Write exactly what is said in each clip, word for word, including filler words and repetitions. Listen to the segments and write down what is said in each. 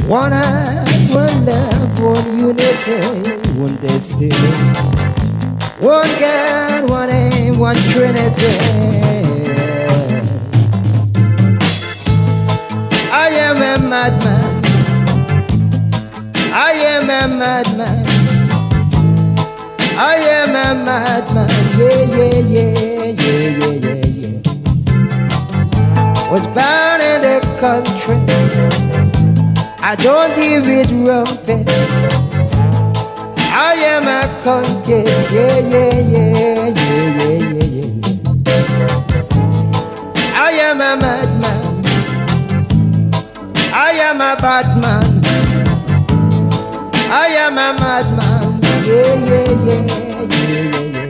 One heart, one love, one unity, one destiny. One God, one aim, one Trinity. I am a madman. I am a madman. I am a madman. Yeah, yeah, yeah, yeah, yeah, yeah, yeah. Was born in the country. I don't deal with rumpets. I am a countess. Yeah, yeah, yeah, yeah, yeah, yeah, yeah. I am a madman. I am a bad man. I am a madman. Yeah, yeah, yeah, yeah, yeah,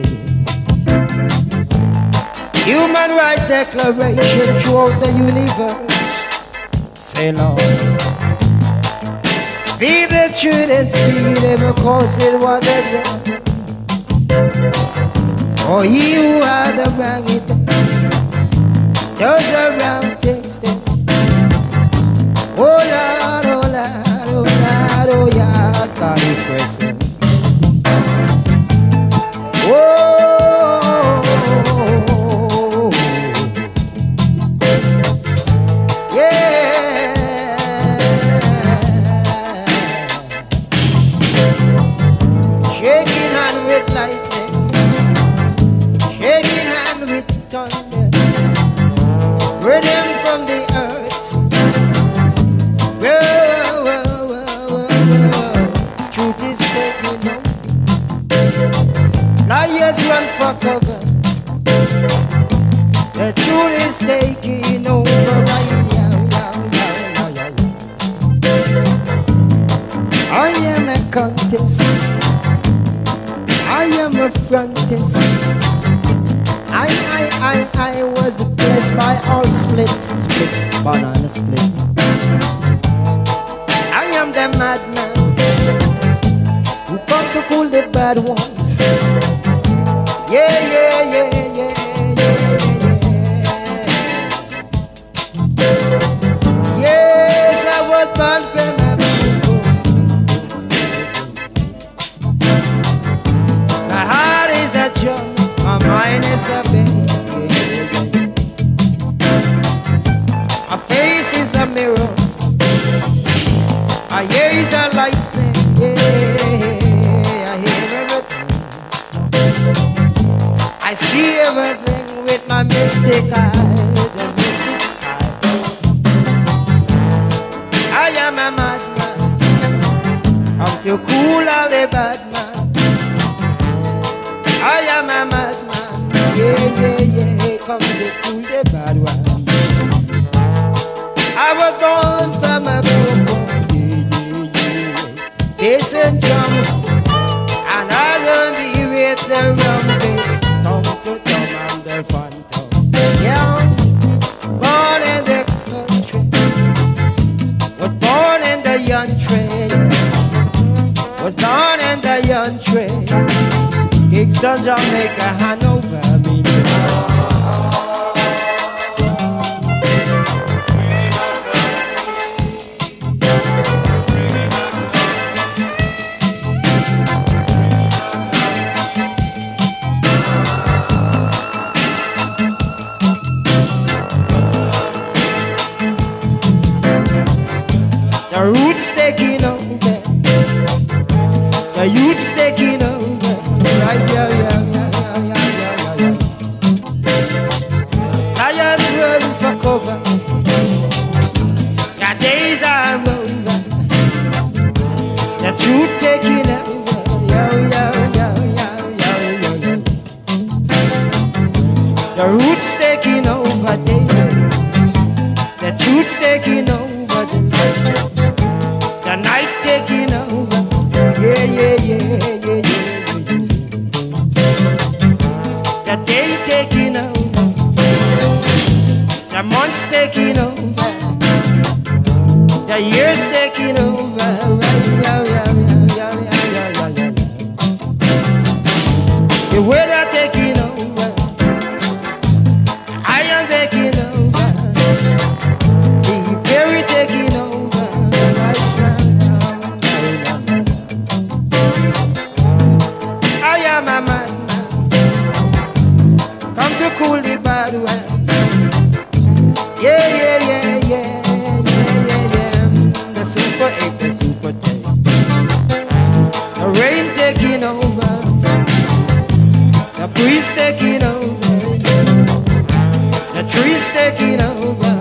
yeah. Human Rights Declaration throughout the universe. Say Lord. Speak the truth and speak never cause it was a wrong. For he who had the wrong it does. Does the wrong things then. Oh Lord, oh Lord, oh Lord, oh yeah, God is present. Oh, lightning, shaking hand with thunder, rhythm from the earth. Whoa, whoa, whoa, whoa, whoa. Truth is taking over. Liars run for cover. The truth is taking over. Right, yeah, yeah, yeah, yeah, yeah. I am a contest. I am a frontist. I, I, I, I was blessed by all split, split, banana split. I am the madman who come to cool the bad ones. Yeah, yeah, yeah, yeah, yeah, yeah. Yes, I was born for my people. My heart is a drum, my mind is a bass, yeah. My face is a mirror, my ears are lightning, yeah. I hear everything, I see everything with my mystic eye, the mystic sky. I am a madman, come to cool all the bad man. I am a madman, yeah, yeah, yeah, come to cool the bad one. I was born from a broken, yeah, yeah, yeah, bass and drum, and I learned to with the rum bass, tongue to tongue and the phantom. Yeah, born in the country, was born in the young trade, was born in the young trade. Kingston, Jamaica, Hanover, me. The roots taking over, the youth's taking over. Right, yeah, yeah, yeah, yeah, yeah, yeah, yeah. Lions run for cover. Your days are over. The truth taking over. Yeah, yeah, yeah, yeah, yeah, yeah, yeah. The roots taking over, day. The truth's taking over the night. The night taking over. Yeah, yeah, yeah, yeah, yeah. The day taking over, the months taking over, the years taking over. Right, yeah, yeah, yeah, yeah, yeah, yeah, yeah, yeah. The weather taking over, I am taking over, the berry taking over. Right now. to cool the bad weather. Yeah, yeah, yeah, yeah, yeah, yeah, yeah. The super eight, the super ten. The rain taking over. The breeze taking over. The trees taking over.